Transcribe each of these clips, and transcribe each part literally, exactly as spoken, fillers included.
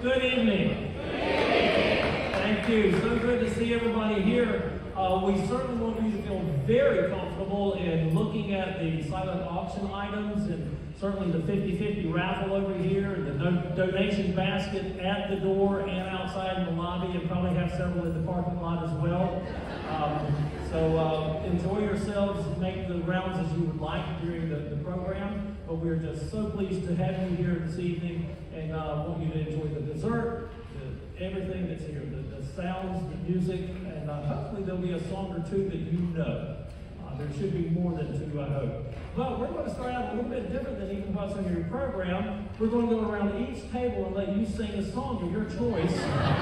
Good evening. Thank you. So good to see everybody here. Uh, we certainly want you to feel very comfortable in looking at the silent auction items, and certainly the fifty fifty raffle over here, and the do donation basket at the door and outside in the lobby, and probably have several in the parking lot as well. Um, so uh, enjoy yourselves, make the rounds as you would like during the, the program, but we're just so pleased to have you here this evening, and uh, want you to enjoy the dessert, the, everything that's here, the, the sounds, the music, and uh, hopefully there'll be a song or two that you know. Uh, there should be more than two, I hope. But we're going to start out a little bit different than even what's on your program. We're going to go around each table and let you sing a song of your choice.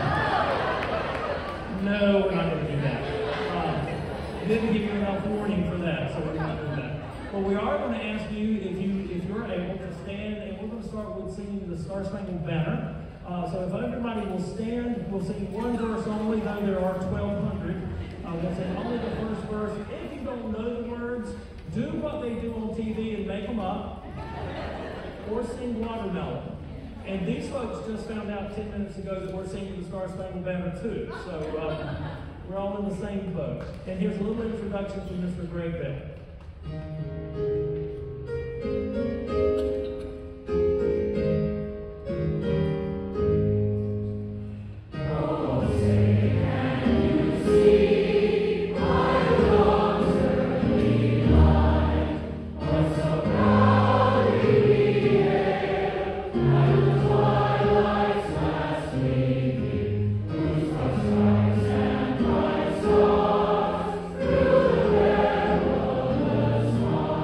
No, we're not going to do that. Uh, didn't give you enough warning for that, so we're not doing that. But we are going to ask you if you if you're able to stand, and we're going to start with singing the Star Spangled Banner. Uh, so if everybody will stand, we'll sing one verse only, though there are twelve hundred. Uh, we'll sing only the first verse. If you don't know the words, do what they do on T V and make them up, or sing Watermelon. And these folks just found out ten minutes ago that we're singing the Star Spangled Banner too. So um, we're all in the same boat. And here's a little introduction from Mister Greg Bell. Small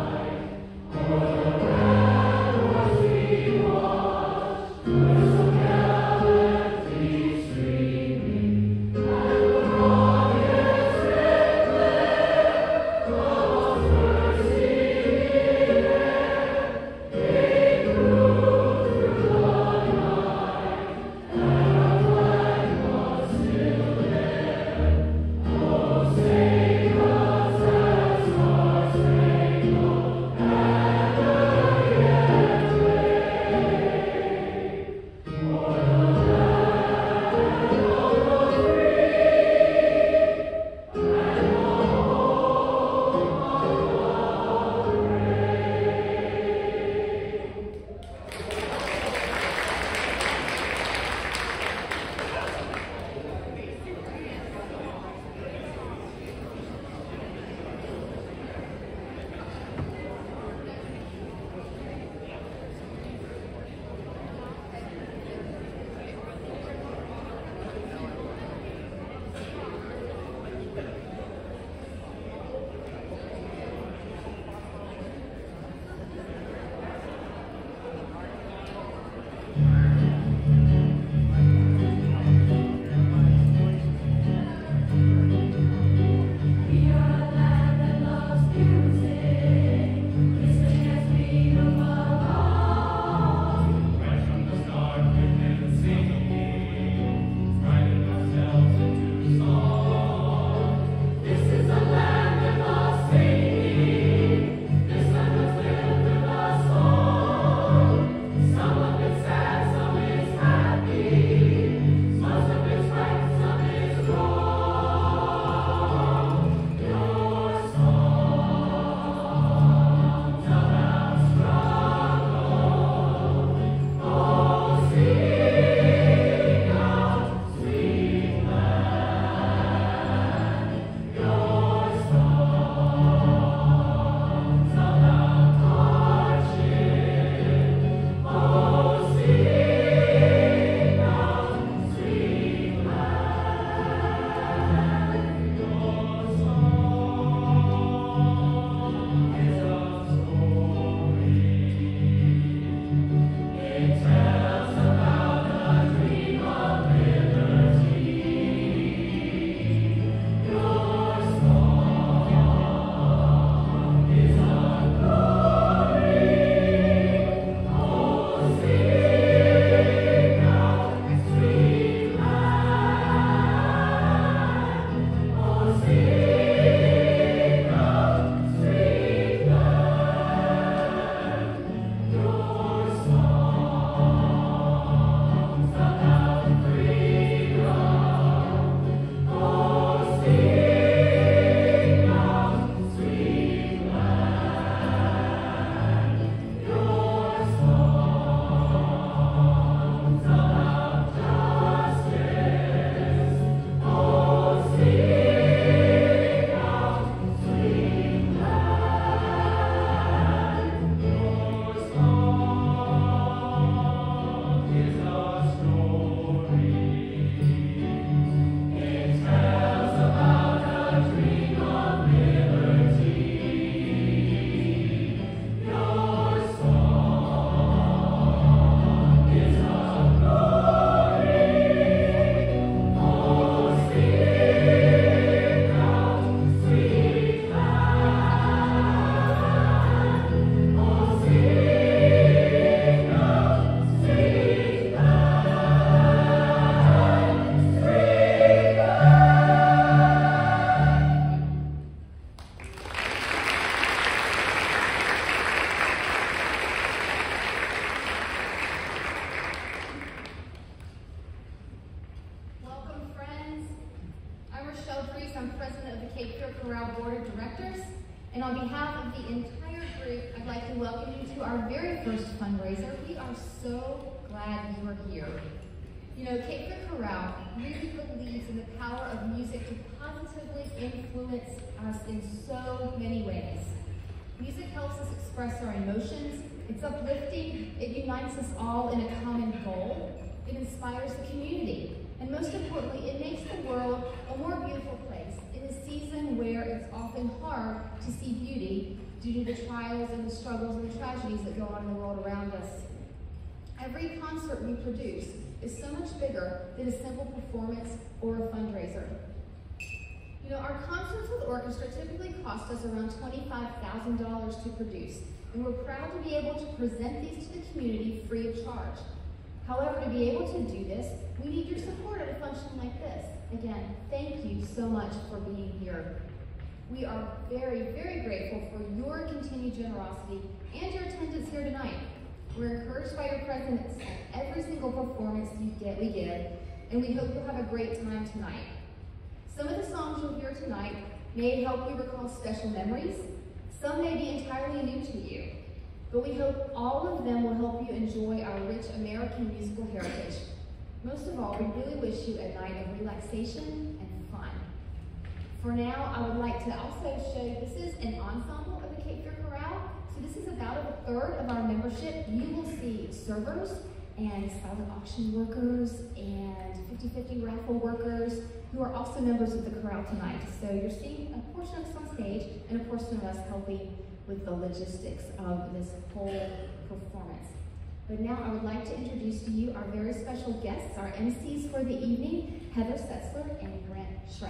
Matthews. I'm president of the Cape Fear Chorale Board of Directors. And on behalf of the entire group, I'd like to welcome you to our very first fundraiser. We are so glad you are here. You know, Cape Fear Chorale really believes in the power of music to positively influence us in so many ways. Music helps us express our emotions, it's uplifting, it unites us all in a common goal, it inspires the community, and most importantly, it makes the world a more beautiful place in a season where it's often hard to see beauty due to the trials and the struggles and the tragedies that go on in the world around us. Every concert we produce is so much bigger than a simple performance or a fundraiser. You know, our concerts with orchestra typically cost us around twenty-five thousand dollars to produce, and we're proud to be able to present these to the community free of charge. However, to be able to do this, we need your support at a function like this. Again, thank you so much for being here. We are very, very grateful for your continued generosity and your attendance here tonight. We're encouraged by your presence at every single performance you get, we give, and we hope you'll have a great time tonight. Some of the songs you'll hear tonight may help you recall special memories. Some may be entirely new to you, but we hope all of them will help you enjoy our rich American musical heritage. Most of all, we really wish you a night of relaxation and fun. For now, I would like to also show you, this is an ensemble of the Cape Fear Chorale. So this is about a third of our membership. You will see servers and silent auction workers and fifty fifty raffle workers who are also members of the chorale tonight. So you're seeing a portion of us on stage and a portion of us helping with the logistics of this whole performance. But now I would like to introduce to you our very special guests, our M Cs for the evening, Heather Setzler and Brent Schraff.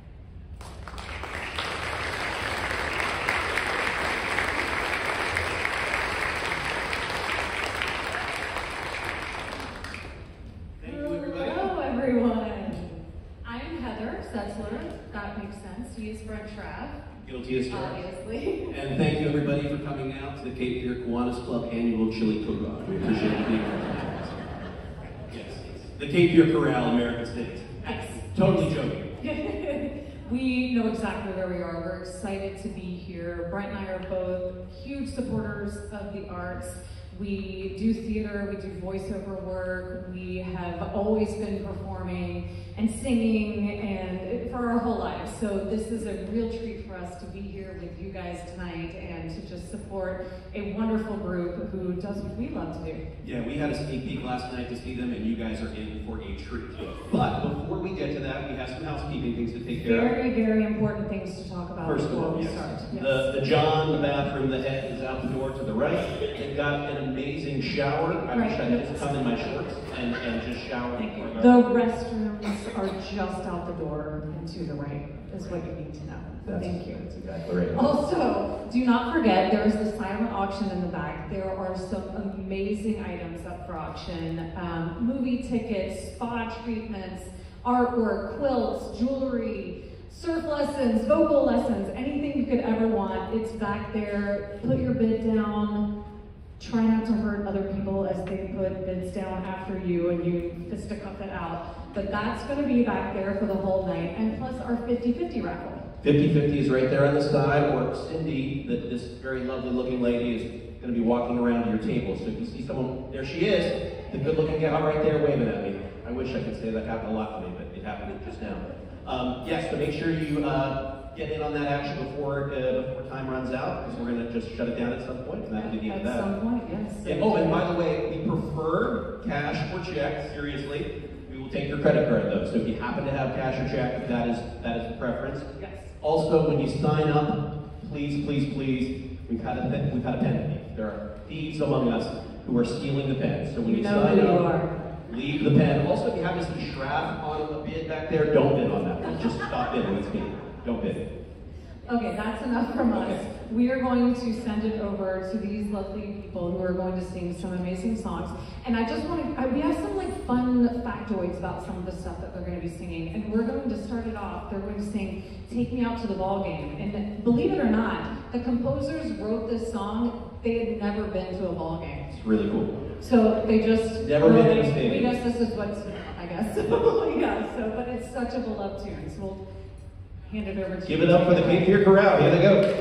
That makes sense. He is Brent Schraff. Guilty as charged. Obviously. And thank you everybody for coming out to the Cape Fear Kiwanis Club annual chili cook-off. We appreciate you being here. Yes. The Cape Fear Chorale, American State. Yes. Totally joking. We know exactly where we are. We're excited to be here. Brent and I are both huge supporters of the arts. We do theater, we do voiceover work, we have always been performing and singing and for our whole lives. So this is a real treat for us to be here with you guys tonight and to just support a wonderful group who does what we love to do. Yeah, we had a sneak peek last night to see them and you guys are in for a treat. But before we get to that, we have some housekeeping things to take care of. Very, very important things to talk about First of before all, we yes. start. Yes. The, the John, the bathroom, the head is out the door to the right. They've got an amazing shower. I right. wish I could just come in my shorts and, and just shower. Thank you. The restrooms are just out the door and to the right, is what you need to know. That's, Thank you. That's exactly right. Also, do not forget, there is the silent auction in the back. There are some amazing items up for auction. Um, movie tickets, spa treatments, artwork, quilts, jewelry, surf lessons, vocal lessons, anything you could ever want. It's back there. Put your bid down. Try not to hurt other people as they put bids down after you and you fisticuff it out. But that's going to be back there for the whole night, and plus our fifty fifty raffle. fifty fifty is right there on the side, or Cindy, the, this very lovely looking lady, is going to be walking around to your table. So if you see someone, there she is, the good looking gal right there waving at me. I wish I could say that happened a lot for me, but it happened just now. Um, yes, so make sure you uh, get in on that action before uh, before time runs out, because we're going to just shut it down at some point, and that'll be the end of that. At some point, yes. Yeah, oh, and by the way, we prefer cash or check, seriously. We will take your credit card though, so if you happen to have cash or check, that is that is the preference. Yes. Also, when you sign up, please, please, please, we've had a we've had a pen thief. There are thieves among us who are stealing the pen. So when you, you know sign who up, you are. Leave the pen. Also, if you have this Schraff on the bid back there, don't bid on that one. Just stop bidding. It's me. Don't bid. Okay, that's enough from us. Okay. We are going to send it over to these lovely people who are going to sing some amazing songs. And I just want to, I, we have some like fun factoids about some of the stuff that they're going to be singing. And we're going to start it off. They're going to sing Take Me Out to the Ball Game. And believe it or not, the composers wrote this song. They had never been to a ball game. It's really cool. So they just never been in a stadium. I guess this is what's, I guess. Yeah, so, but it's such a beloved tune. So we'll hand it over to Give you. it up for the Cape Fear Chorale. Here they go.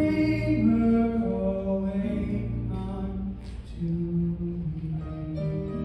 To me.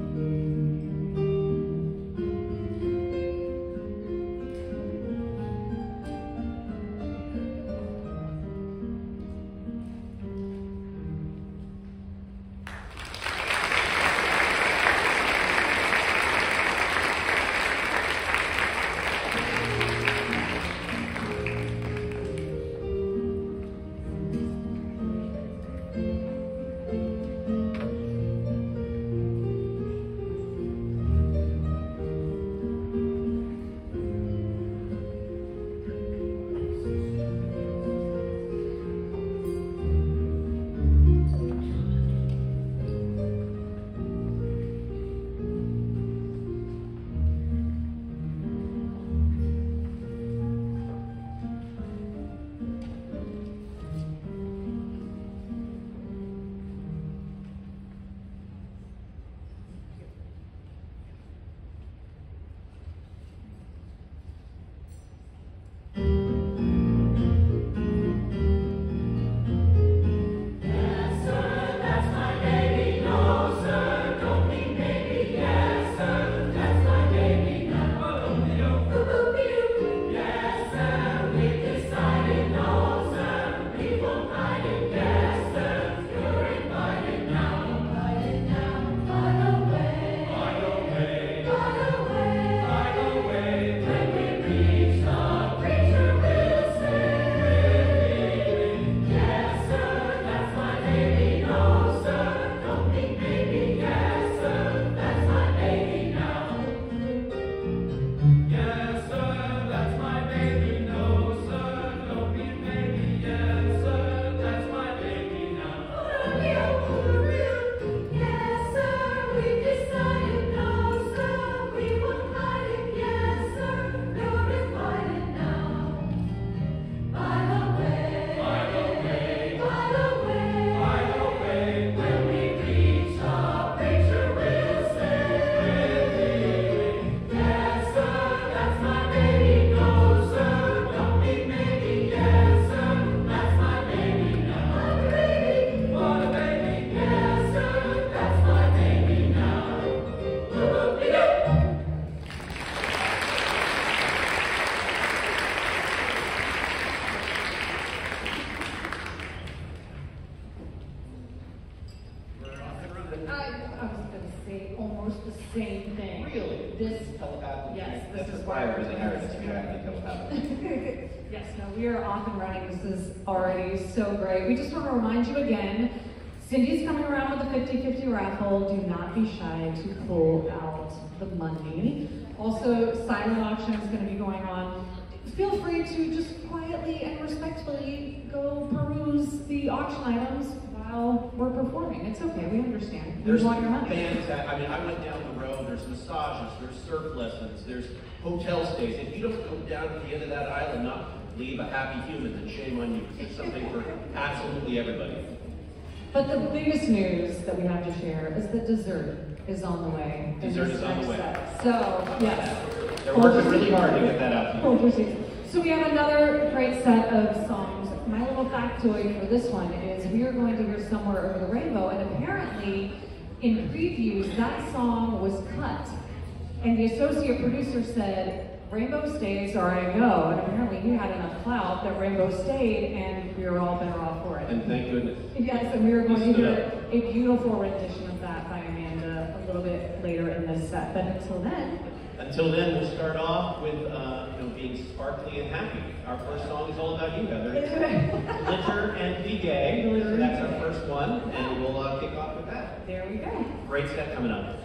fire as a heritage. We have to think that will happen. Yes, no, we are off and running. This is already so great. We just want to remind you again, Cindy's coming around with a fifty fifty raffle. Do not be shy to pull out the money. Also, silent auction is going to be going on. Feel free to just quietly and respectfully go peruse the auction items while we're performing. It's okay, we understand. We There's want your money. Fantastic. I mean, I went down the road. There's massages, there's surf lessons, there's hotel stays. If you don't go down to the end of that aisle and not leave a happy human, then shame on you. There's something for absolutely everybody. But the biggest news that we have to share is that dessert is on the way. Dessert is on the way. Set. So, yes. They're working really hard to get that out to you. Hold your seats. So we have another great set of songs. My little factoid for this one is we are going to hear Somewhere Over the Rainbow, and apparently in previews that song was cut. And the associate producer said, Rainbow stays or I go. And apparently he had enough clout that Rainbow stayed, and we were all better off for it. And thank goodness. Yes, and we are going to hear a beautiful rendition of that by Amanda a little bit later in this set. But until then, Until then, we'll start off with uh, you know, being sparkly and happy. Our first song is all about you, Heather. Glitter and Be Gay. So that's our first one, and we'll uh, kick off with that. There we go. Great set coming up.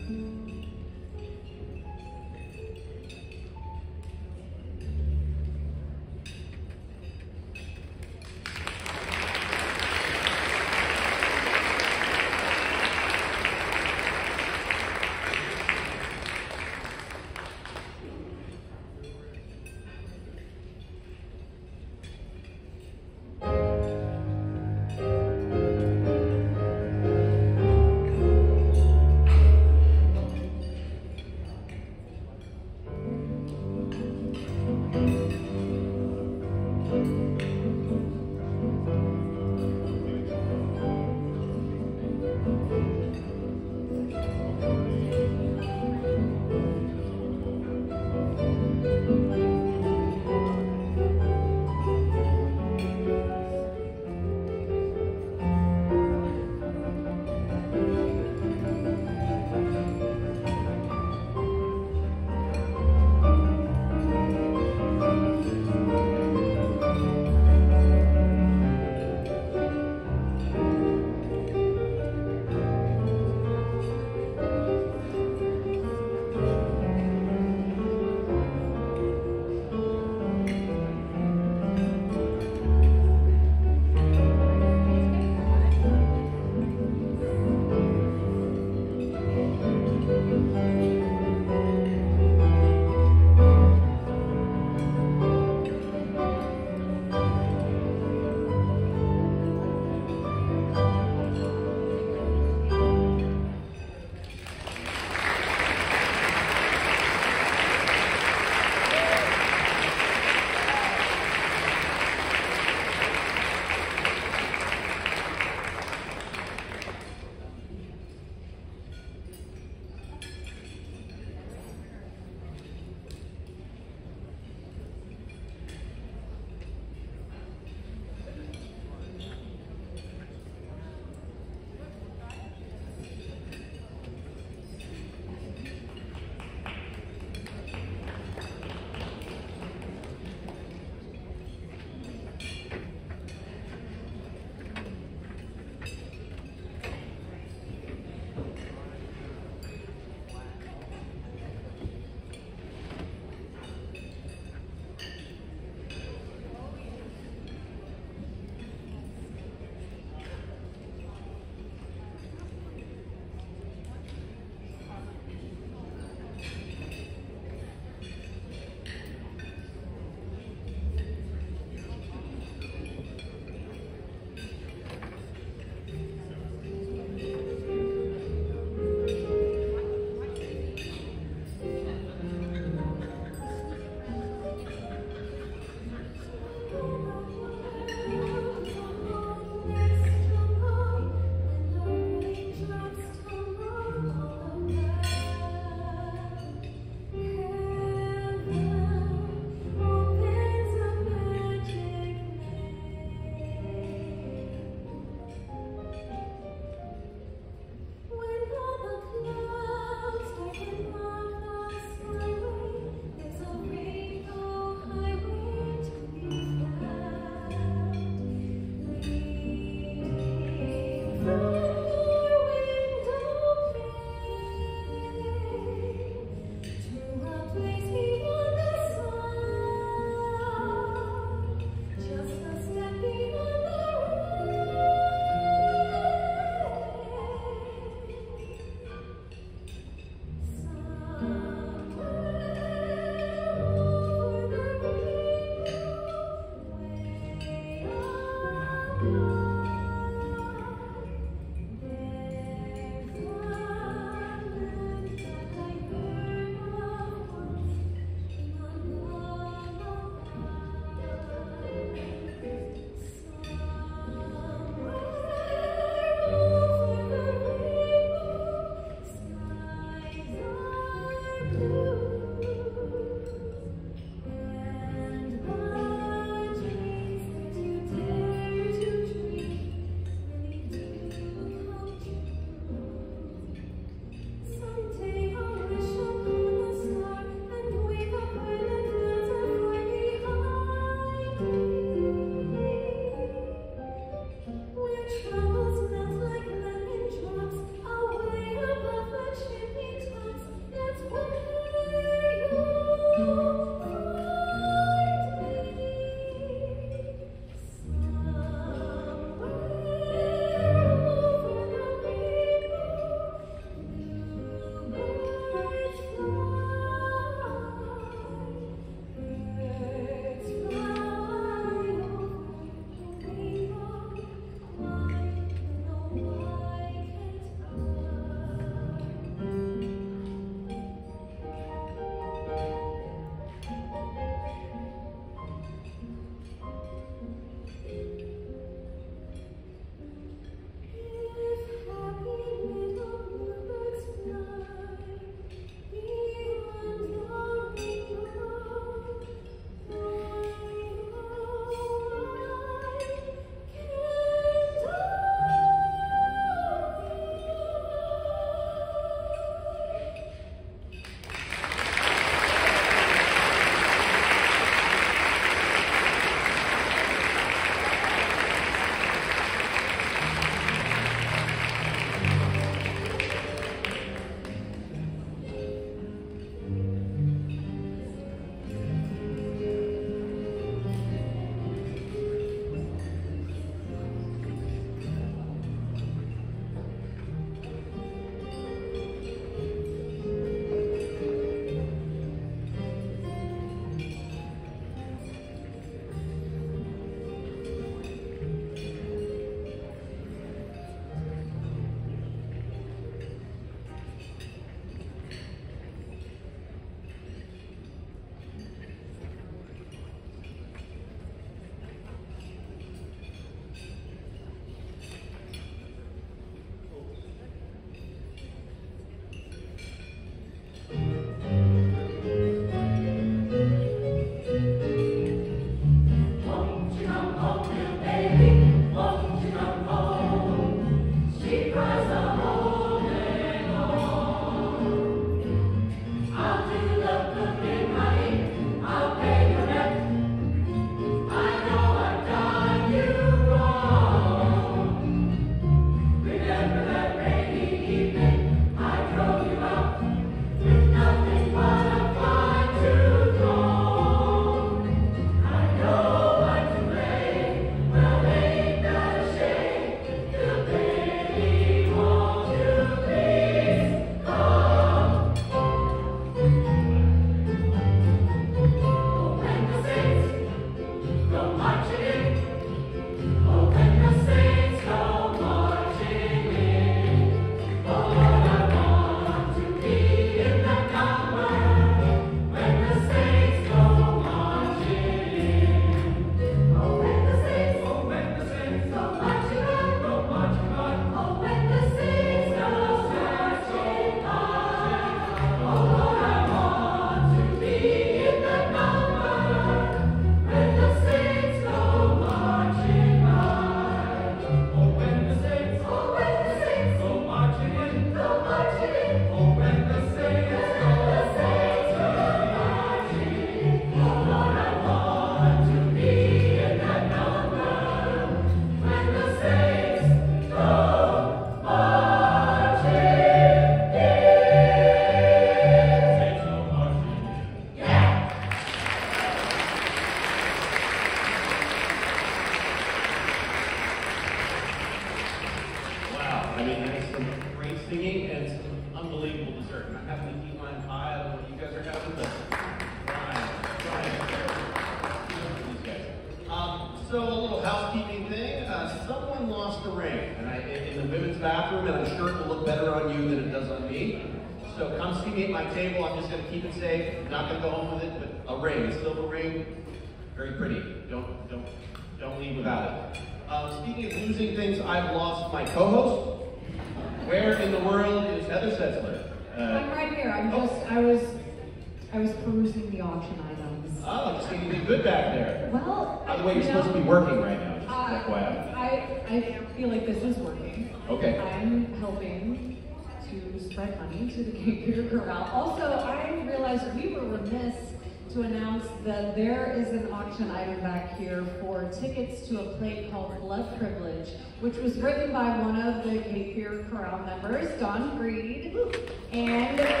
women's bathroom, and I'm sure it will look better on you than it does on me. So come see me at my table. I'm just going to keep it safe. I'm not going to go home with it, but a ring, a silver ring, very pretty. Don't don't don't leave without it. Uh, speaking of losing things, I've lost my co-host. Where in the world is Heather Setzler? Uh, I'm right here. I'm oh. just, I was, I was perusing the auction items. Oh, just anything good back there. Well, By the way, you're you supposed know, to be working right now. Just uh, F Y I. I, I feel like this is working. Okay. I'm helping to spread money to the Cape Fear Chorale. Also, I realized we were remiss to announce that there is an auction item back here for tickets to a play called Blood Privilege, which was written by one of the Cape Fear Chorale members, Don Breed, and it,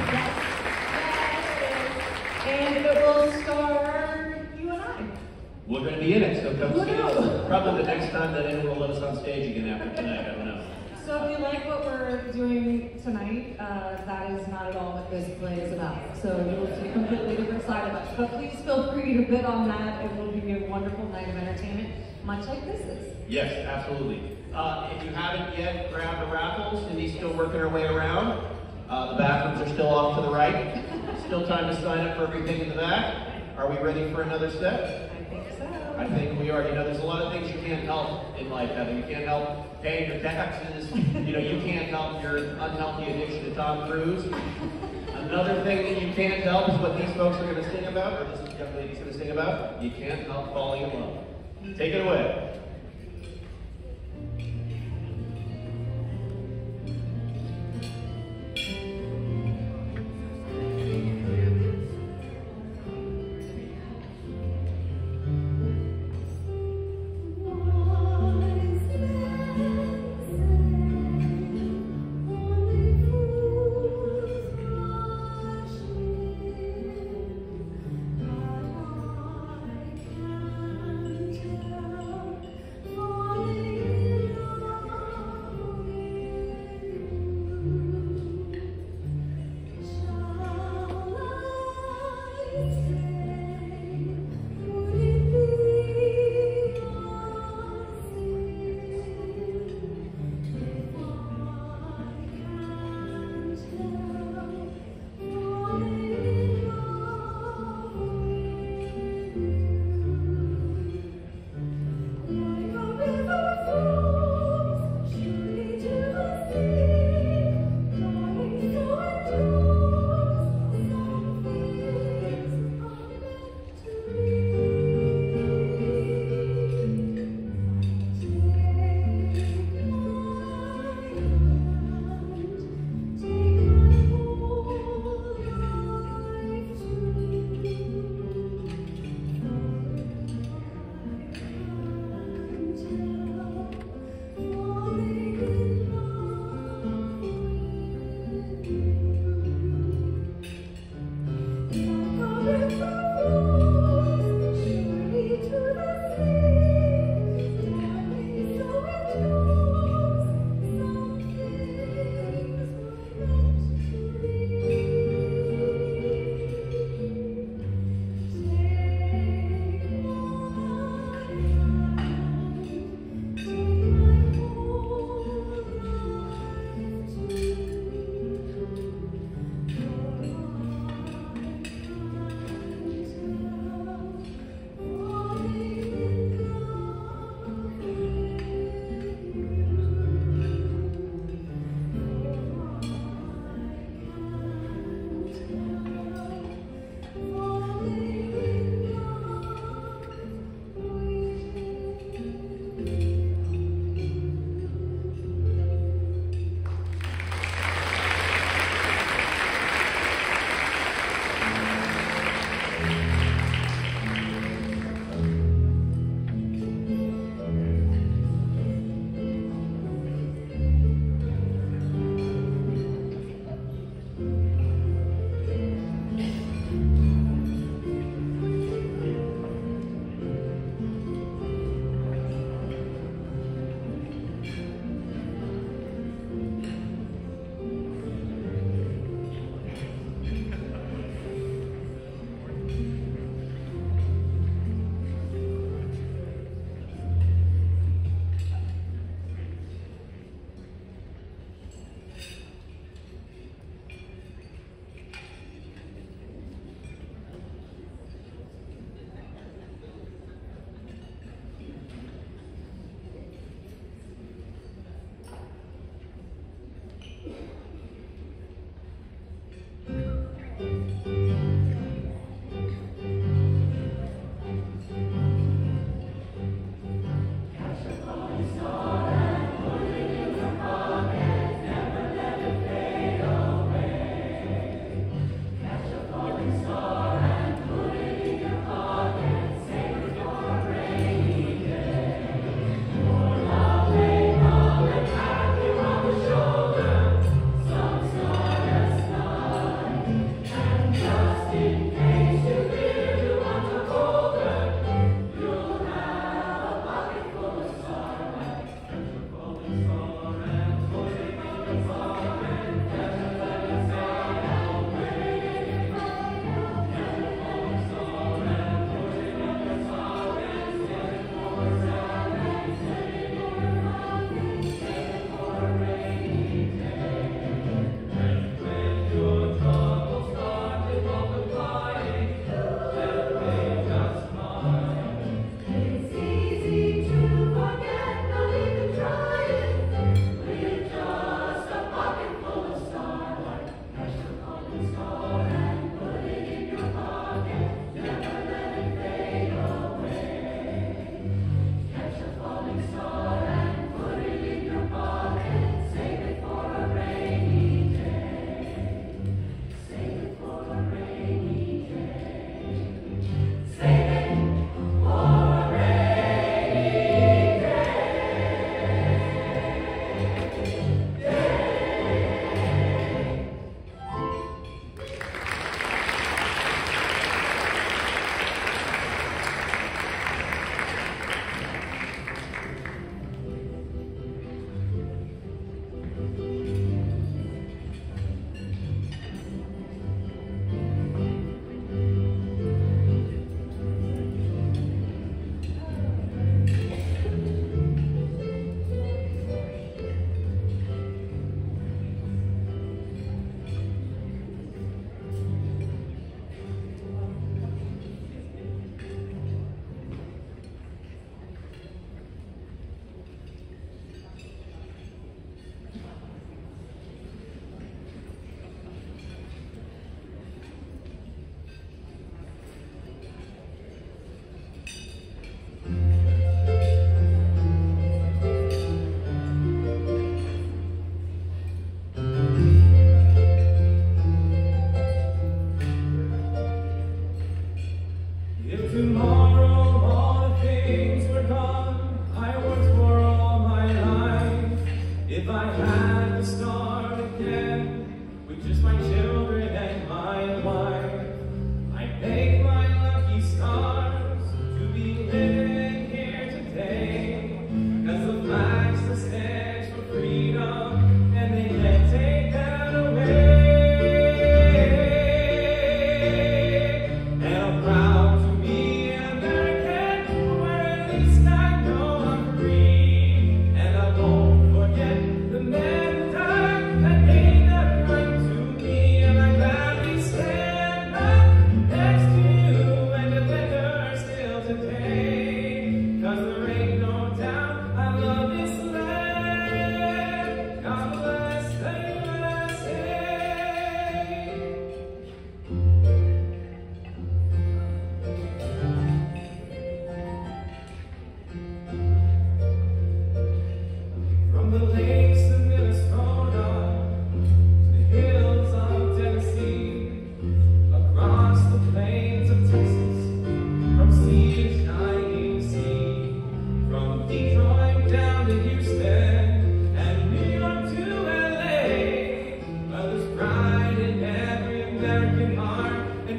and it will star you and I. We're going to be in it, so come see us. Woohoo! Probably the next time that anyone will let us on stage again after tonight, I don't know. So if you like what we're doing tonight, uh, that is not at all what this play is about. So you'll see a completely different side of us. But please feel free to bid on that. It will be a wonderful night of entertainment, much like this is. Yes, absolutely. Uh, if you haven't yet grabbed the raffles, Cindy's still working her way around. Uh, the bathrooms are still off to the right. Still time to sign up for everything in the back. Are we ready for another step? I think so. I think we are. You know, there's a lot of things you can't help in life, Heather. You can't help paying your taxes. You know, you can't help your unhealthy addiction to Tom Cruise. Another thing that you can't help is what these folks are going to sing about, or this young lady's going to sing about. You can't help falling in love. Take it away.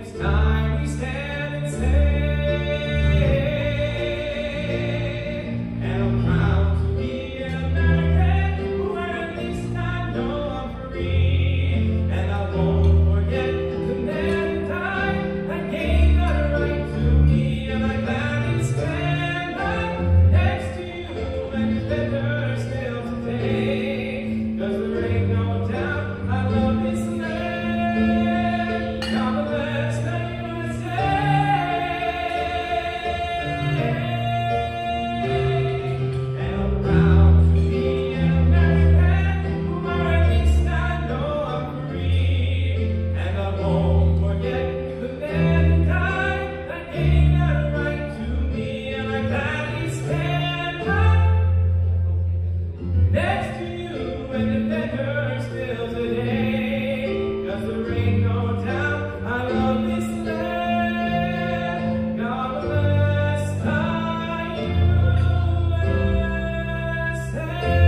it's time we stand and say, and I'm proud to be an American, where at least I know I'm free, and I won't forget the man who died that gave that right to me, and I gladly stand up next to you and defend her still today, 'cause there ain't no doubt I love this land. God bless the U S A. And I'm proud to be an American, where at least I know I'm free, and I won't forget the man who died that gave that right to me, and I gladly stand up next to you and defend her still today, 'cause there ain't no doubt I love this land. God bless the U S A.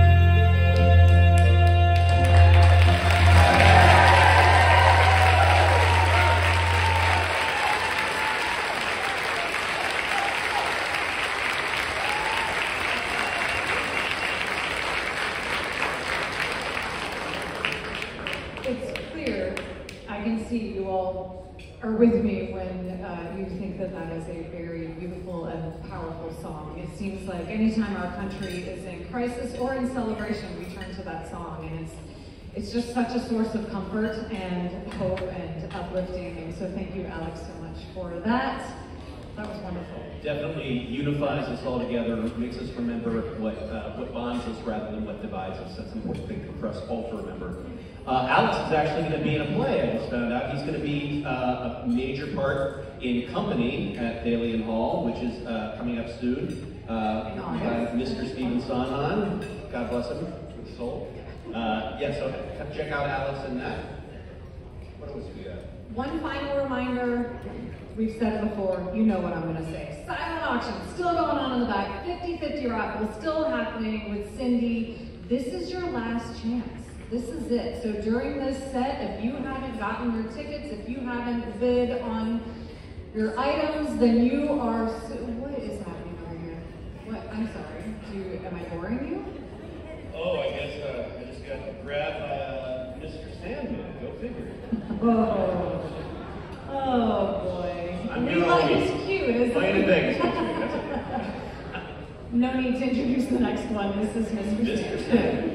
It's clear, I can see you all are with me when uh, you think that that is a very beautiful and powerful song. It seems like anytime our country is in crisis or in celebration, we turn to that song, and it's it's just such a source of comfort and hope and uplifting. And so thank you, Alex, so much for that. That was wonderful. Definitely unifies us all together, makes us remember what uh, what bonds us rather than what divides us. That's an important thing for us all to remember. Uh, Alex is actually going to be in a play, I just found out. He's going to be uh, a major part in Company at Dalian Hall, which is uh, coming up soon. Uh, by Mister Stephen Sondheim. God bless him, good soul. Uh, yeah, so check out Alex in that. What else we got? One final reminder, we've said it before, you know what I'm going to say. Silent auction, still going on in the back. fifty fifty raffle, still happening with Cindy. This is your last chance. This is it. So during this set, if you haven't gotten your tickets, if you haven't bid on your items, then you are, so, what is happening over here? What, I'm sorry, Do you, am I boring you? Oh, I guess uh, I just got grabbed by uh, Mister Sandman. Go figure. Oh, oh boy. I'm We gonna like always it's cute, isn't playing in it? Vegas next week. That's okay. No need to introduce the next one. This is Mister Mister Sandman. Sandman.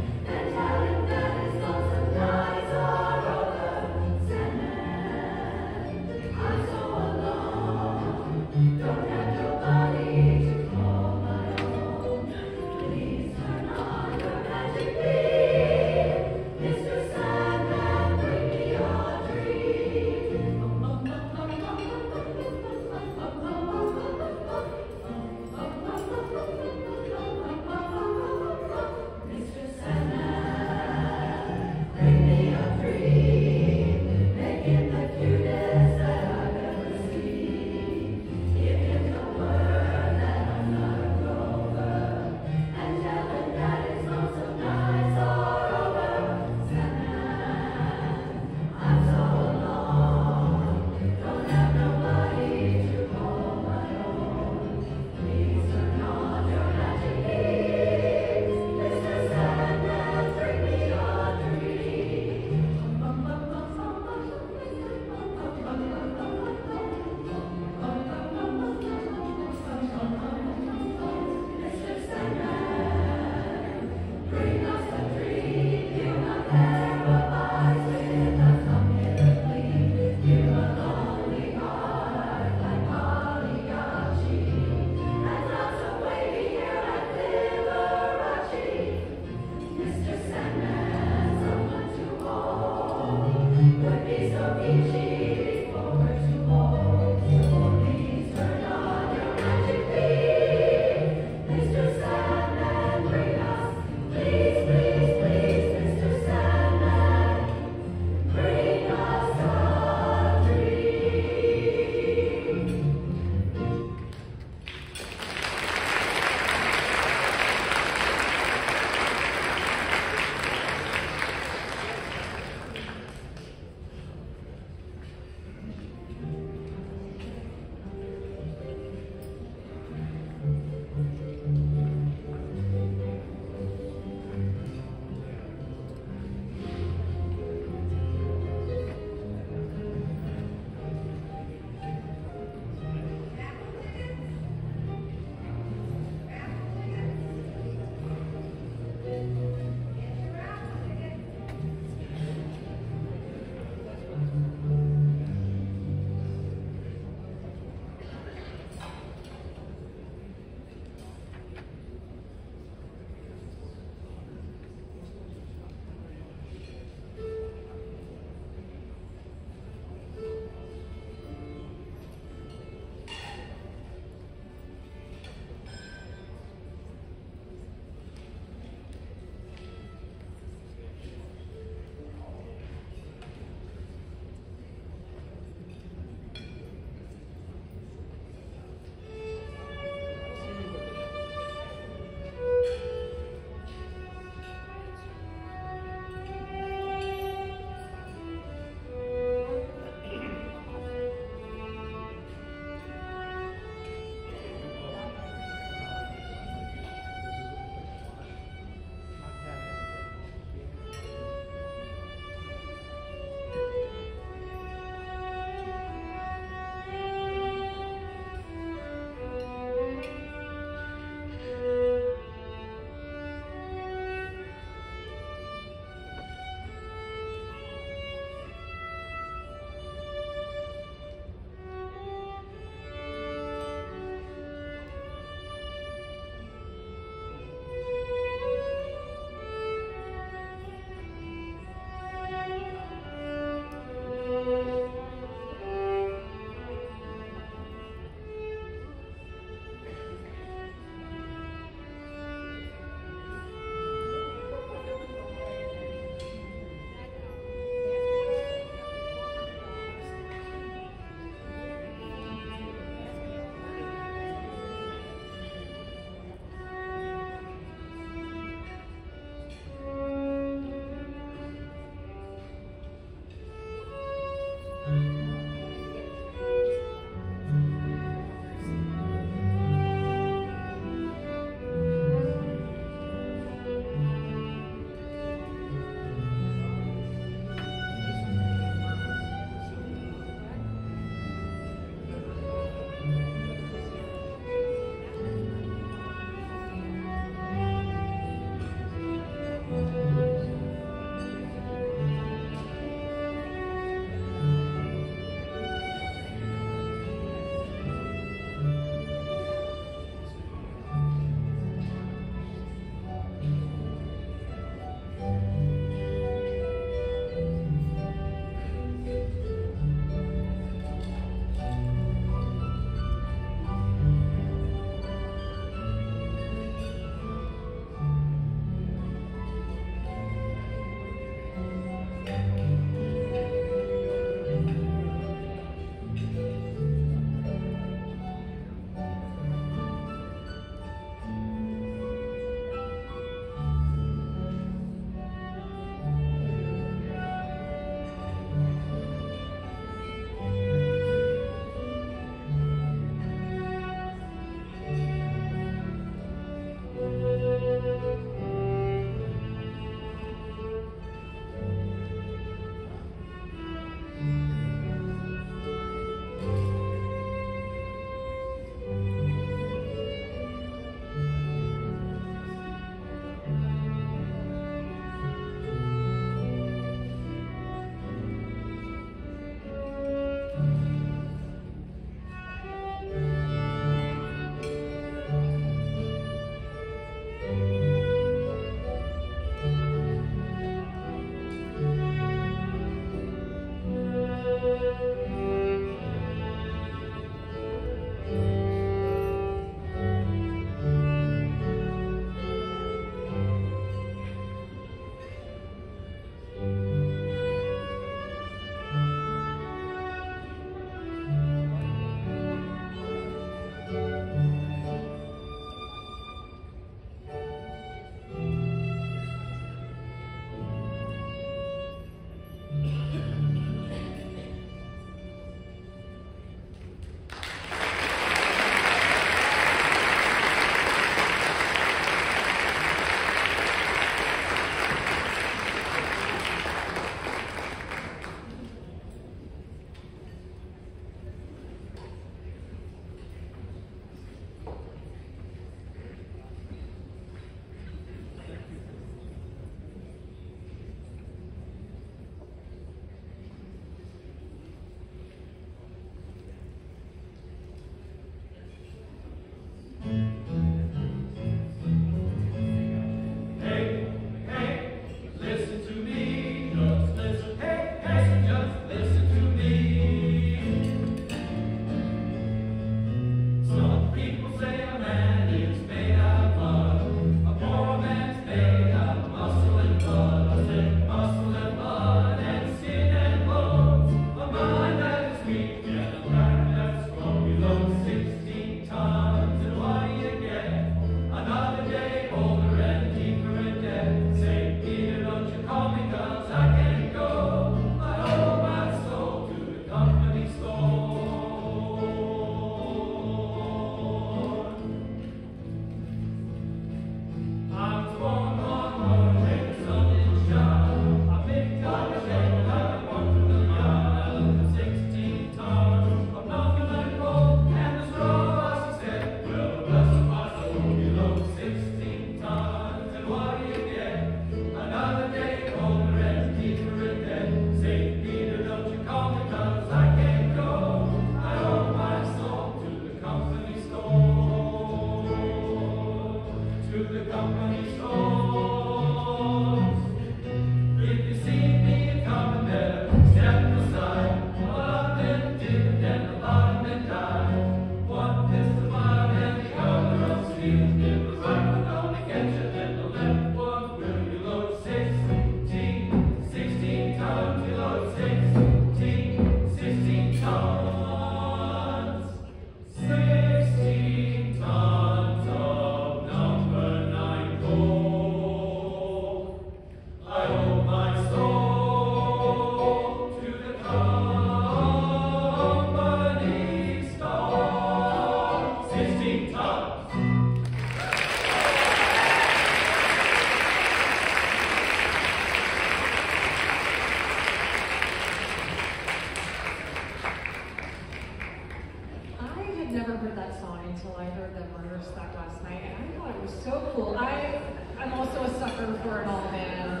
and rehearsed that last night, and I thought it was so cool. I, I'm also a sucker for an all-man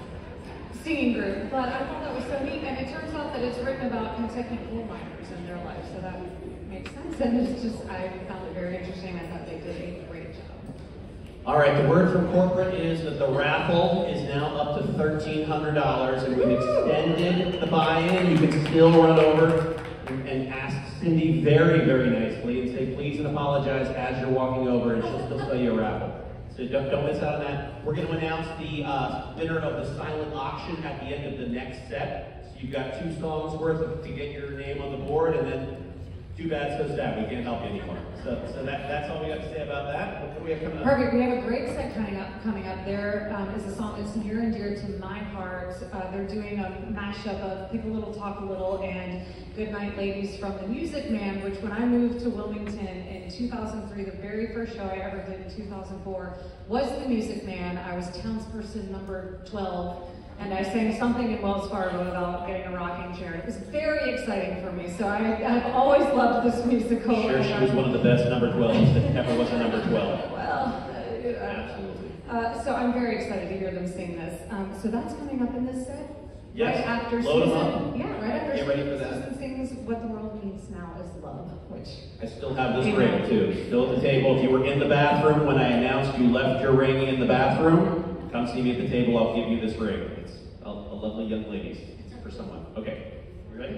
singing group, but I thought that was so neat, and it turns out that it's written about Kentucky coal miners and their life, so that makes sense, and it's just, I found it very interesting. I thought they did a great job. All right, the word from corporate is that the raffle is now up to thirteen hundred dollars, and we've extended the buy-in. You can still run over and, and ask Cindy very, very nicely and say please and apologize as you're walking over, and she'll still sell you a raffle. So don't, don't miss out on that. We're going to announce the uh, winner of the silent auction at the end of the next set. So you've got two songs worth to get your name on the board, and then too bad, so sad. We can't help you anymore. So, so that, that's all we got to say about that. What do we have coming up? Perfect. We have a great set coming up. Coming up, there um, is a song that's near and dear to my heart. Uh, they're doing a mashup of Pick a Little, Talk a Little, and Good Night Ladies from The Music Man, which when I moved to Wilmington in two thousand three, the very first show I ever did in two thousand four was The Music Man. I was townsperson number twelve. And I sang something in Wells Fargo about getting a rocking chair. It was very exciting for me, so I, I've always loved this musical. Sure, she was one of the best number twelves that ever was a number twelve. Well, uh, absolutely. Uh, so I'm very excited to hear them sing this. Um, so that's coming up in this set. Yes. Right after Load Susan. them up. Yeah, right after Get ready for Susan, that. Susan sings What the World Needs Now is Love, which I still have this ring too. Still at the table. If you were in the bathroom when I announced you left your ring in the bathroom, come see me at the table. I'll give you this ring. It's a, a lovely young lady. It's for someone. Okay. You ready?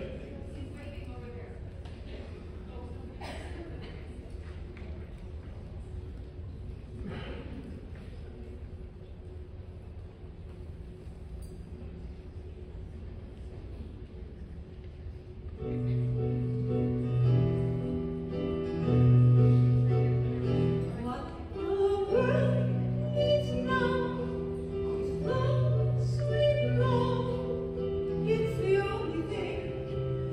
It's the only thing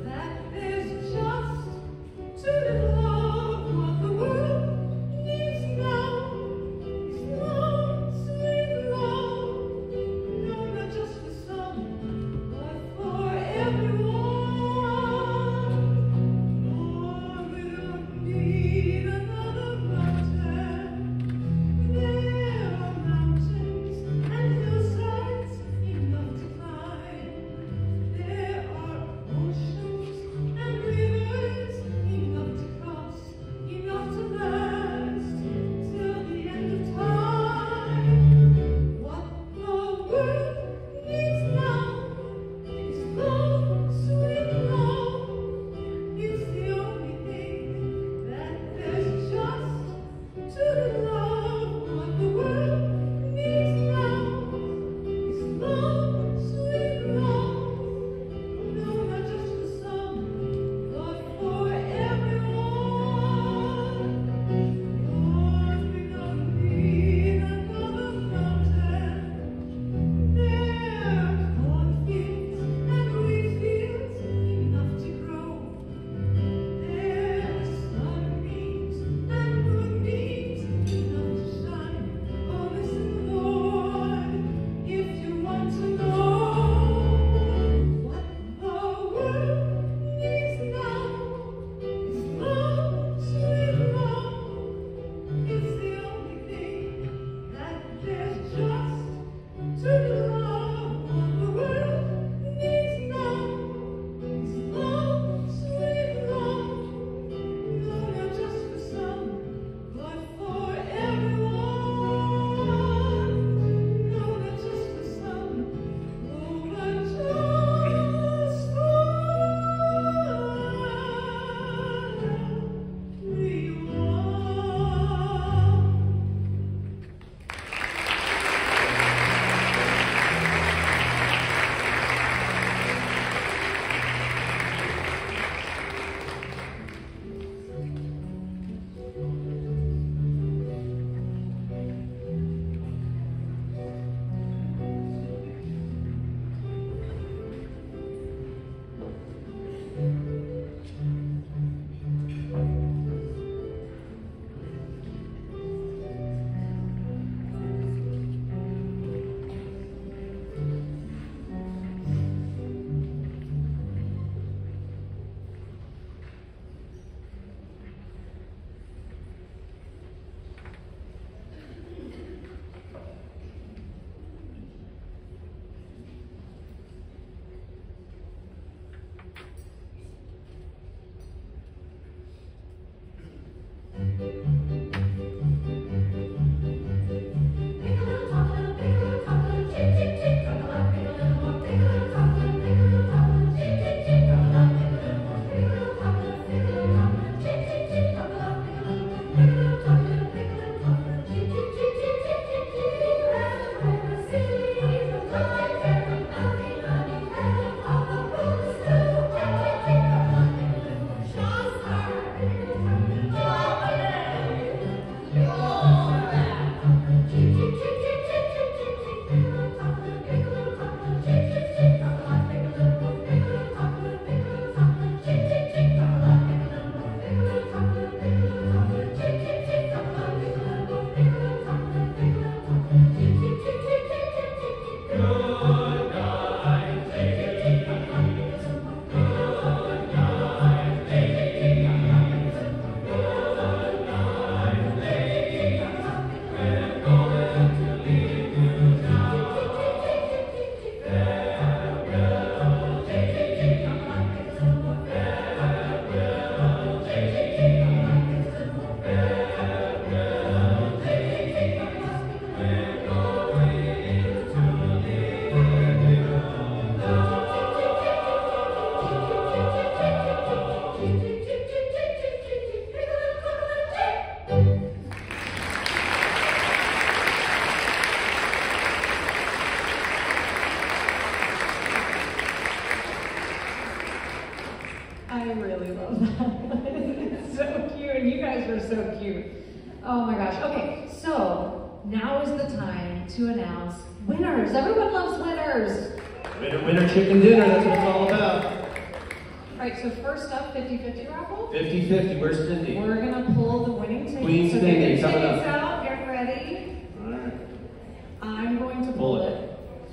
Oh my gosh. Okay, so now is the time to announce winners. Everyone loves winners. Winner, winner, chicken dinner, that's what it's all about. All right, so first up, fifty fifty raffle. fifty fifty, where's Cindy? We're gonna pull the winning tickets. Queen so Cindy, get your coming tickets up. out, get ready. All right. I'm going to Pull pull it. it.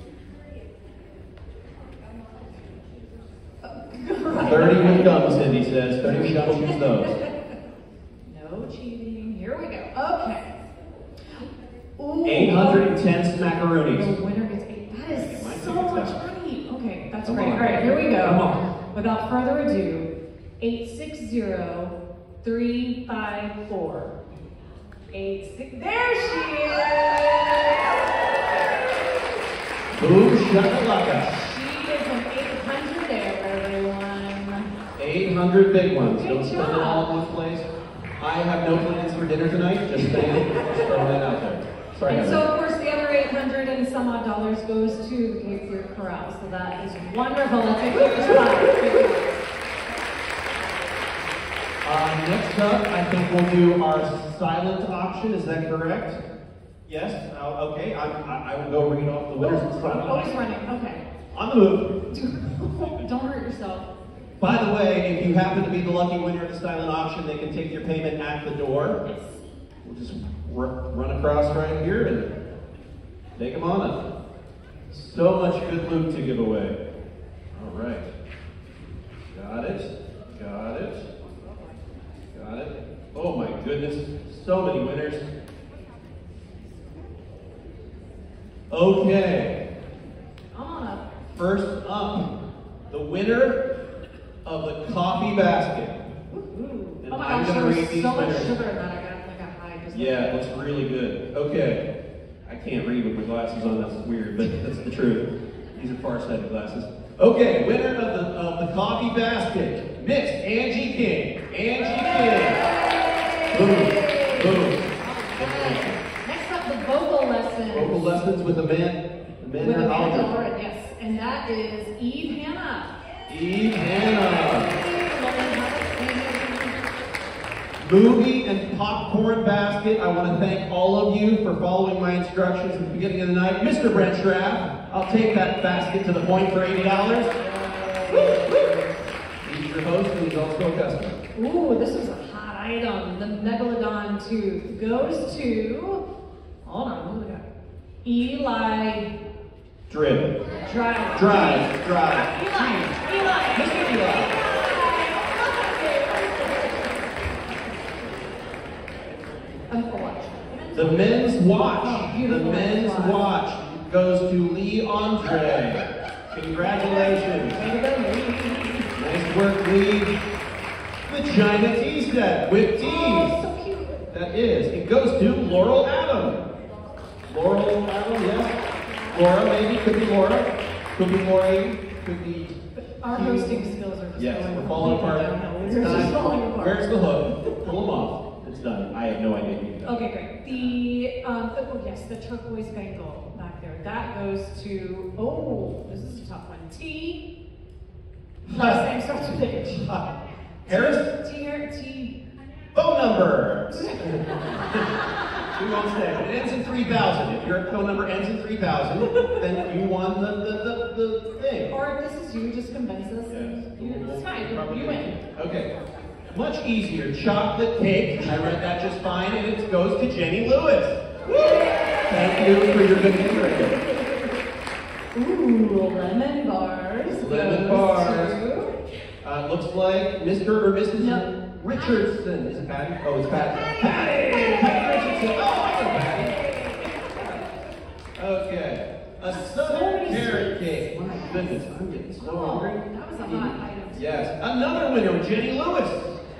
thirty with gum, Cindy says. thirty with gum, choose those. No cheating. Here we go. Okay. Ooh, eight hundred ten smackaroonies. The winner gets eight. That is My so ticket's much out. money. Okay, that's Come great. on. All right, here we go. Come on. Without further ado, eight six zero three five four. Eight six. There she is. Boom shakalaka. She is an eight hundred there, everyone. eight hundred big ones. Good Don't spend it job. all in one place. I have no plans for dinner tonight. Just saying. Just throwing that out there. Sorry, And Heather. so, of course, the other eight hundred and some odd dollars goes to the Cape Fear Chorale. So that is wonderful. Let's make it spot. Uh, next up, I think we'll do our silent auction. Is that correct? Yes? Uh, okay. I, I, I will go read off the winners of the silent Oh, he's auction. running. Okay. On the move. Don't hurt yourself. By the way, if you happen to be the lucky winner of the silent auction, they can take your payment at the door. Yes. We'll just r- run across right here and take them on up. So much good loot to give away. All right. Got it. Got it. Got it. Oh my goodness. So many winners. Okay. Come on up. First up, the winner of the coffee basket. Ooh. And Oh my I'm gosh, gonna there read was these so much winners. sugar in that I got like a high. Just Yeah, it looks really good. Okay. I can't read with my glasses on, that's weird, but that's the truth. These are far-sighted glasses. Okay, winner of the of the coffee basket, Miss Angie King. Angie King. Boom. Boom. Okay. Next up, the vocal lessons. Vocal lessons with the man, the man With her Amanda Aldrin. Lauren, yes. And that is Eve Hannah. Eve Hannah. Movie and popcorn basket. I want to thank all of you for following my instructions at the beginning of the night. Mister Brent Straff, I'll take that basket to the point for eighty dollars. He's your host and he's also a customer. Ooh, this was a hot item. The Megalodon tooth goes to, hold on, what do we got? Eli Drip. Drive. Drive. Drive. Eli. Eli. Mister Eli. Um, oh, watch. The men's watch. Oh, the beautiful men's watch. watch goes to Lee Andre. Congratulations. Way to go, Lee. Nice work, Lee. Vagina tea set with teas. Oh, so cute. That is. It goes to Laurel Adam. Laurel Adam, yes. Laura, maybe. Could be Laura. Could be Lori. Could be. Our hosting skills are just Yes, going we're falling apart. downhill. It's We're just time. falling apart. Where's the hook? Pull them off. It's done. I have no idea who you got. Okay, great. The, um, oh yes, the turquoise bangle back there. That goes to, oh, this is a tough one. T. Last name starts with H. Harris? T, T, T. Phone number. We won't say it. It ends in three thousand. If your phone number ends in three thousand, then you won the, the, the, the thing. Or if this is you, just convince us. And, you know, it's fine. You win. Okay. Much easier. Chocolate cake. I read that just fine, and it goes to Jenny Lewis. Woo! Thank you for your good handwriting. Ooh, lemon bars. Lemon goes bars. to- Uh, looks like Mister or Missus No. Richardson. Is it Patty? Oh, it's Patty. Patty! Patty Richardson. Oh, I know Patty. Okay. A southern carrot cake. My goodness, I'm getting so Oh, hungry. that was a hot item. Yes. Another winner, Jenny Lewis.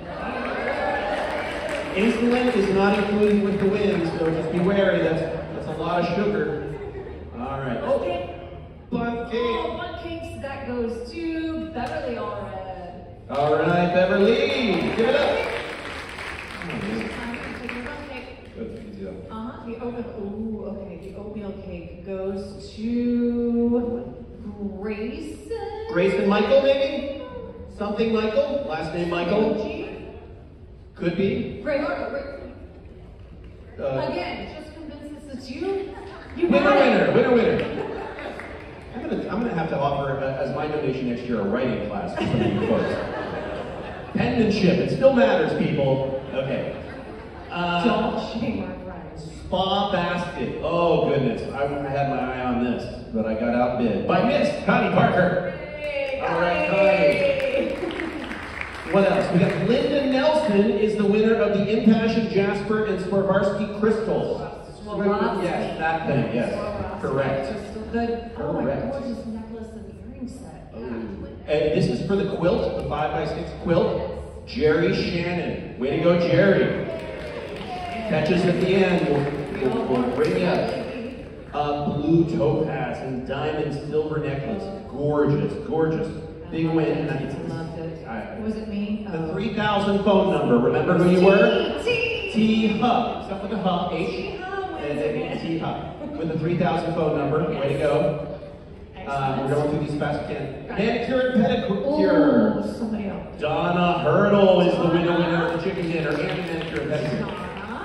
Insulin is not included with the wins, so just be wary. That's that's a lot of sugar. All right. Okay. Bun cake. Oh, bun cakes, that goes to Beverly Allred. All right, Beverly. Give it up. Oh, man. Time to take your bun cake. Good. Good deal. Uh-huh, the oatmeal, ooh, okay, the oatmeal cake goes to Grayson. Grayson Michael, maybe? Something Michael? Last name Michael? G? Could be. Gray, Gray. Uh, Again, just convince us it's you. You winner, got it. winner, winner, winner. I'm gonna, I'm gonna have to offer uh, as my donation next year a writing class for some of you folks. Penmanship, it still matters, people. Okay. Uh, Don't shame our friends. Spa basket. Oh goodness, I, I had my eye on this, but I got outbid by Miss Connie Parker. Hey, All right, Connie. What else? We got Linda Nelson is the winner of the Impassioned Jasper and Swarovski crystals. Swarovski. Yes, that thing. Yes, Swarovski. correct. The, oh my Correct. gorgeous necklace and earring set. Oh. And this is for the quilt, the five by six quilt. Jerry Shannon. Way to go, Jerry. Catches at the end. We'll, we'll, we'll bring you up. Uh, blue topaz and diamond silver necklace. Gorgeous, gorgeous. Big win. I loved it. I, Was it me? the Oh. three thousand phone number. Remember who you were? T. T Hub. Stuff with a hub. H. T. Hub. And then T Hub. With the three thousand phone number. Way to go. Uh, we're going through these fast as we can. Manicure and pedicure. Oh, somebody else. Donna Hurdle is the winner winner of the chicken dinner and manicure and pedicure.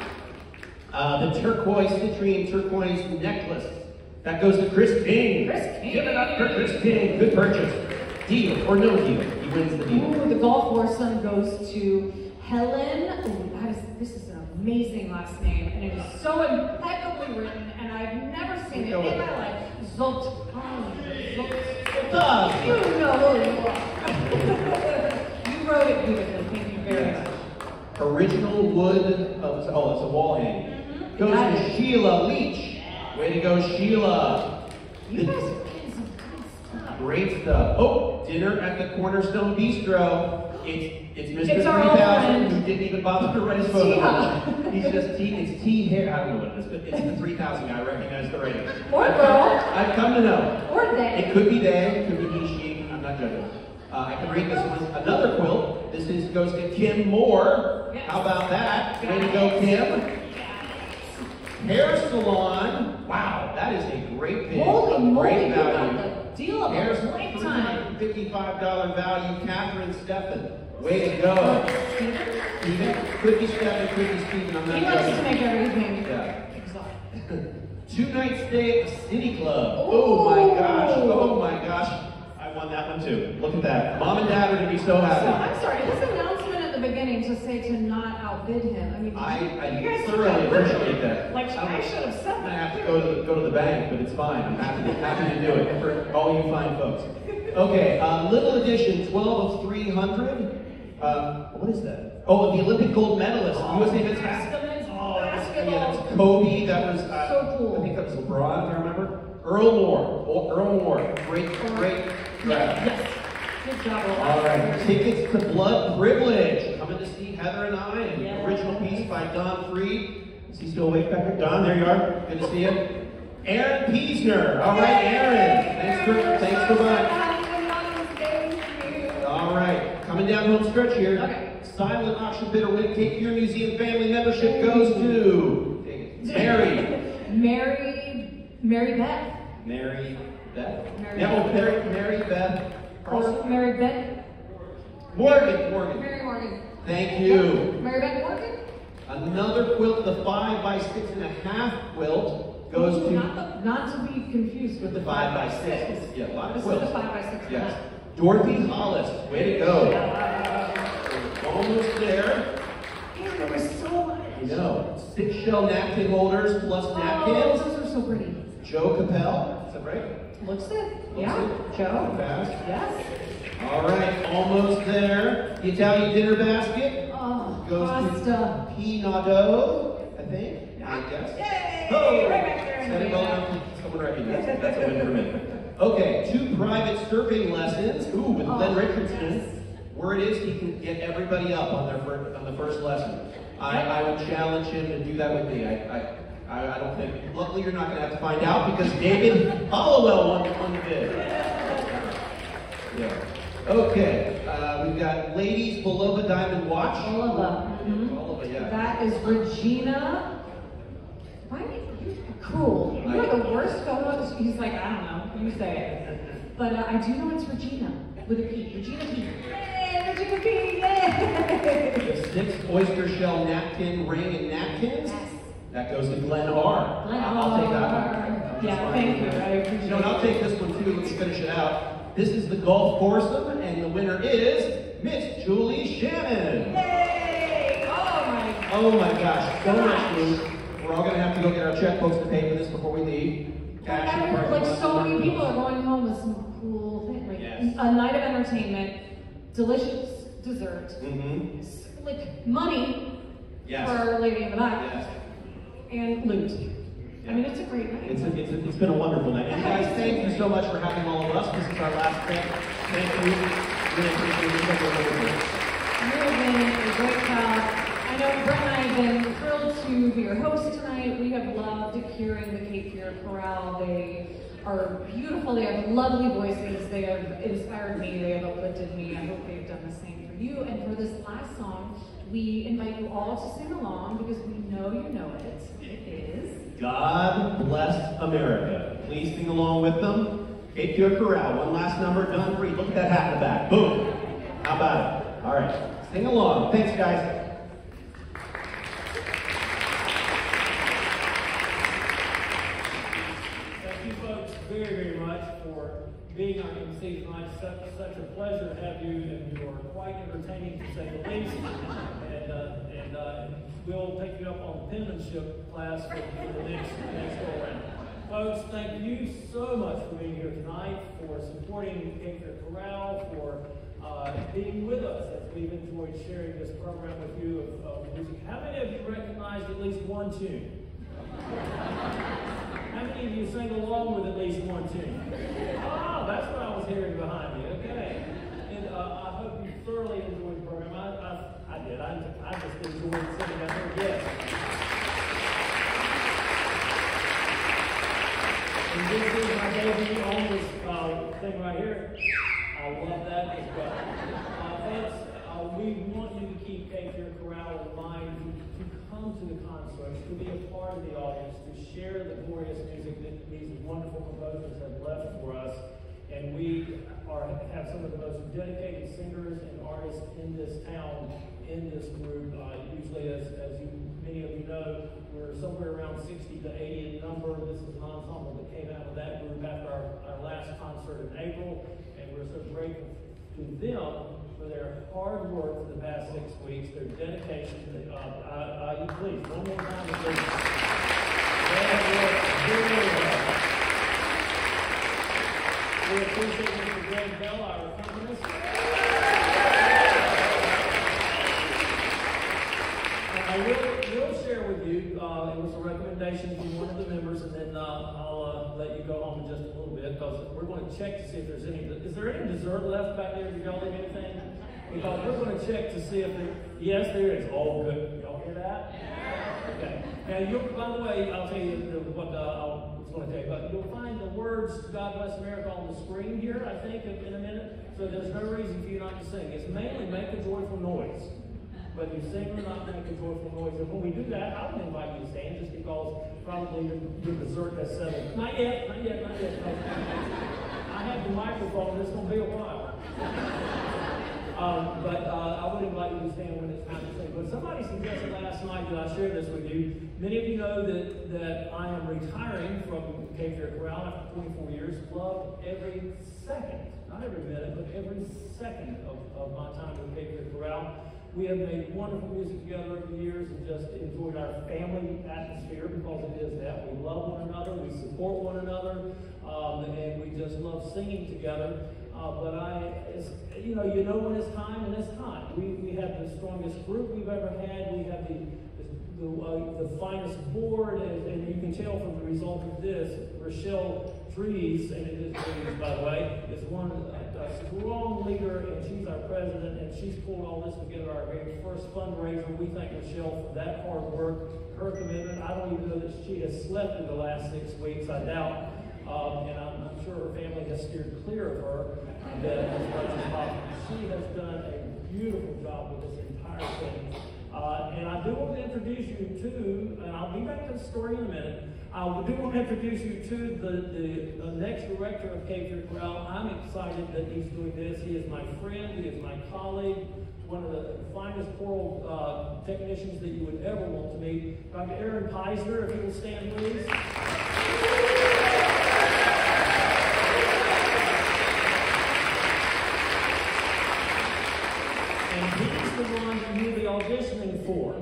Uh, the turquoise citrine turquoise necklace. That goes to Chris King. Chris King. Give it up for Chris King. Good purchase. Deal or no deal. He wins the deal. Ooh, the golf foursome goes to Helen. Ooh, that is, this is an amazing last name, and it is so impeccably written, and I've never seen it in my life. Zolt. Oh, Zolt. You know who you are. You wrote it beautifully. Thank you very much. Original wood of, oh, it's a wall hanging. Mm-hmm. Goes Got to it. Sheila Leach. Way to go, Sheila. You The- guys are getting some good stuff. Great stuff. Oh, dinner at the Cornerstone Bistro. It's it's Mister It's our three thousand own. who didn't even bother to write his phone Yeah. number. He's just T. It's T hair. I don't know what it is, but it's the three thousand guy. I recognize the writing. Or girl. I've come to know. Or they. It could be they. It could be he, she. I'm not judging. Uh, I can read this one. Another quilt. This is goes to Kim Moore. Yes. How about that? Way to go, Kim. Hair salon. Wow, that is a great bid. Holy a moly, great you value. got the deal of Hair a salon, three lifetime. hundred fifty-five dollars value. Catherine Steffen. Way to go. Steven. Could be Steffen, could be Steven. I'm not He likes to judging. make everything Yeah. exotic. Two night stay at the City Club. Oh my gosh. Oh my gosh. I won that one too. Look at that. Mom and Dad are going to be so So, happy. I'm sorry, this announcement at the beginning to say to not outbid him. I mean, did I, you, I you guys thoroughly did that appreciate that. Like, I'm- I should have said I'm gonna that. have to go to the, go to the bank, but it's fine. I'm happy to, happy to do it for all you fine folks. Okay, uh, little edition, twelve of three hundred. Uh, what is that? Oh, the Olympic gold medalist, Oh, U S A men's basketball. basketball. Oh, that's, yeah, Basketball. that's Kobe. That was uh, So cool. I think that was LeBron, if I remember. Earl Moore. Oh, Earl Moore. Great, great draft. Yes. Good job, Earl. All right, tickets to Blood Privilege. Coming to see Heather and I, an Yeah. original piece by Don Freed. Is he still awake back there? Don, there you are. Good to see you. Aaron Piesner. All right, Aaron. Thanks for, thanks for much. All right, coming down home stretch here. Okay. Silent auction bidder win Cape Fear Museum family membership goes to Mary. Mary, Mary Beth. Mary Beth. Mary Yeah, oh, Beth. Mary, Mary Beth. Oh, Mary Beth. Morgan. Morgan. Mary Morgan. Thank you. Mary Beth Morgan. Another quilt, the five by six and a half quilt, goes Ooh, to not, the, not to be confused with the the five by six. Yeah, a lot of This quilts. is the five by six. Yes. Dorothy Hollis, way to go. Almost there. Damn, there was so much. I know. Six shell napkin holders plus Oh, napkins. those are so pretty. Joe Capel, is that right? Looks it. Looks Yeah. it. Joe. Fast. Yes. All right, almost there. The Italian dinner basket Oh, goes pasta. to Pinado, I think. I guess. Yay! Oh, Right back there. Setting well enough, someone recognized it. That's a win for me. Okay, two private surfing lessons. Ooh, with Oh, Glenn Richardson. yes. Word is he can get everybody up on their first, on the first lesson. I, I would challenge him to do that with me. I, I, I, I don't think. Luckily, you're not going to have to find out because David Hollowell won, won the bid. Yeah. Okay, uh, we've got ladies below the diamond watch. Oliva. Mhm. Oliva, yeah. That is Regina. Why are you cruel? You are the worst photos. He's like, I don't know. You say it. But uh, I do know it's Regina with a P. Regina P. Yay, Regina P. Yay! The six oyster shell napkin ring and napkins. Yes. That goes to Glenn R. Glenn I'll I'll take that R. one. Yeah, thank you. I appreciate You know, and I'll take this one too. Let me finish it out. This is the golf foursome, and the winner is Miss Julie Shannon. Yay! Oh my Oh my gosh, so much food. We're all going to have to go get our checkbooks to pay for this before we leave. Cash in the parking Like lot. so many people are going home with some cool things, like Yes. a night of entertainment, delicious dessert, Mm-hmm. s- like money Yes. for Our Lady in the Back, Yes. and loot. I mean, it's a great night. It's, a, it's, a, it's been a wonderful night. And guys, thank you so much for having all of us. This is our last thing. Thank you. Really appreciate it. Thank you. You've been a great crowd. I know Brett and I have been thrilled to be your host tonight. We have loved hearing the Cape Fear Chorale. They are beautiful. They have lovely voices. They have inspired me. They have uplifted me. I hope they've done the same for you. And for this last song, we invite you all to sing along because we know you know it. It is God Bless America. Please sing along with them. Cape Fear Chorale. One last number, done for you. Look at that hat in the back. Boom. How about it? All right. Sing along. Thanks, guys. Thank you folks very, very much for being our M C tonight. Such, such a pleasure to have you, and you are quite entertaining to say the least. And, uh, and uh, we'll take you up on the penmanship class for, for the next, next go around. Folks, thank you so much for being here tonight, for supporting Cape Fear Chorale, for uh, being with us as we've enjoyed sharing this program with you of, of music. How many of you recognized at least one tune? How many of you sang along with at least one tune? Oh, that's what I was hearing behind me. Okay. And uh, I hope you thoroughly enjoyed the program. I, I, I did. I, I just enjoyed singing. I heard yes. And this is my debut on this uh, thing right here. I love that as well. Uh, folks, uh, we want you to keep Cape Fear Chorale in mind, to, to come to the concerts, to be a part of the audience, to share the glorious music that these wonderful composers have left for us. And we are, have some of the most dedicated singers and artists in this town, in this group. Uh, usually, as, as you, many of you know, we're somewhere around sixty to eighty in number. This is an ensemble that came out of that group after our, our last concert in April. And we're so grateful to them for their hard work for the past six weeks, their dedication. Uh, uh, uh, please, one more time, please. They have worked very well. We appreciate Mister Greg Bell, our accompanist. And I will, will share with you, uh, it was a recommendation from one of the members, and then uh, I'll uh, let you go home in just a little bit, because we're going to check to see if there's any, is there any dessert left back there? Did y'all leave anything? Because we're going to check to see if there, yes, there is. Oh, good. Y'all hear that? Okay. Now, you'll, by the way, I'll tell you the, what uh, I was going to tell you, but you'll find the words God Bless America on the screen here, I think, in, in a minute. So there's no reason for you not to sing. It's mainly make a joyful noise. Whether you sing or not, make a joyful noise. And when we do that, I would invite you to stand, just because probably your, your dessert has settled. Not yet, not yet, not yet. No. I have the microphone, it's going to be a while. Um, but uh, I would invite you to stand when it's time to sing. But somebody suggested last night that I share this with you. Many of you know that, that I am retiring from Cape Fear Chorale after twenty-four years. Love every second, not every minute, but every second of, of my time with Cape Fear Chorale. We have made wonderful music together over the years and just enjoyed our family atmosphere, because it is that. We love one another, we support one another, um, and we just love singing together. Uh, but I, it's, you know, you know when it's time, and it's time. We, we have the strongest group we've ever had. We have the the, uh, the finest board, and, and you can tell from the result of this. Rochelle Trees, and it is Trees, by the way, is one a, a strong leader, and she's our president, and she's pulled all this together. Our very first fundraiser. We thank Rochelle for that hard work, her commitment. I don't even know that she has slept in the last six weeks. I doubt. Um, and I'm, I'm sure her family has steered clear of her uh, as much as possible. She has done a beautiful job with this entire thing. Uh, and I do want to introduce you to, and I'll be back to the story in a minute, I do want to introduce you to the, the, the next director of Cape Fear Chorale. I'm excited that he's doing this. He is my friend, he is my colleague, one of the finest choral uh, technicians that you would ever want to meet, Doctor Aaron Peisner, if you will stand, please. And he's the one that you'll be auditioning for.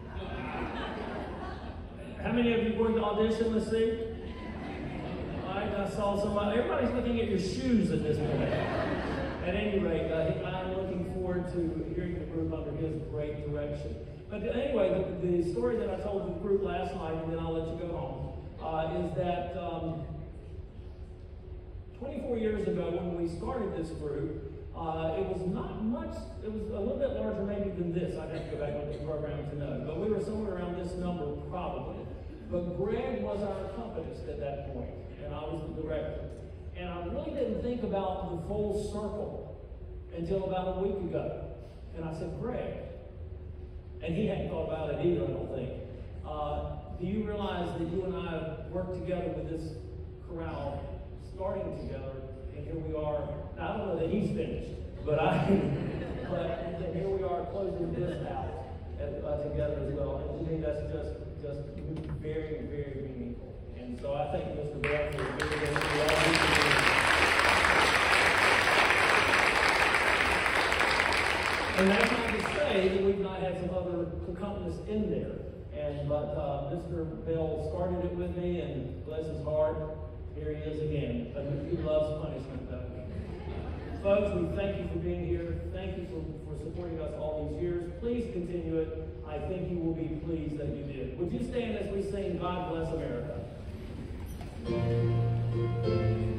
How many of you were going to audition? Let's see. All right, I saw somebody. Everybody's looking at your shoes at this point. At any rate, uh, I'm looking forward to hearing the group under his great direction. But anyway, the, the story that I told the group last night, and then I'll let you go home, uh, is that um, twenty-four years ago when we started this group, uh, it was not much, it was a little bit larger maybe than this. I'd have to go back on the program to know. But we were somewhere around this number probably. But Greg was our accompanist at that point, and I was the director. And I really didn't think about the full circle until about a week ago. And I said, Greg, and he hadn't thought about it either, I don't think. Uh, do you realize that you and I have worked together with this chorale, starting together, and here we are. Now, I don't know that he's finished, but I, but and here we are closing this out uh, together as well. And to me, that's just, just very, very meaningful. And so I thank Mister Bell for being here. And that's not to say that we've not had some other accompanists in there. And but uh, Mister Bell started it with me, and bless his heart, here he is again. But he loves punishment, though. Folks, we thank you for being here. Thank you for, for supporting us all these years. Please continue it. I think you will be pleased that you did. Would you stand as we sing God Bless America?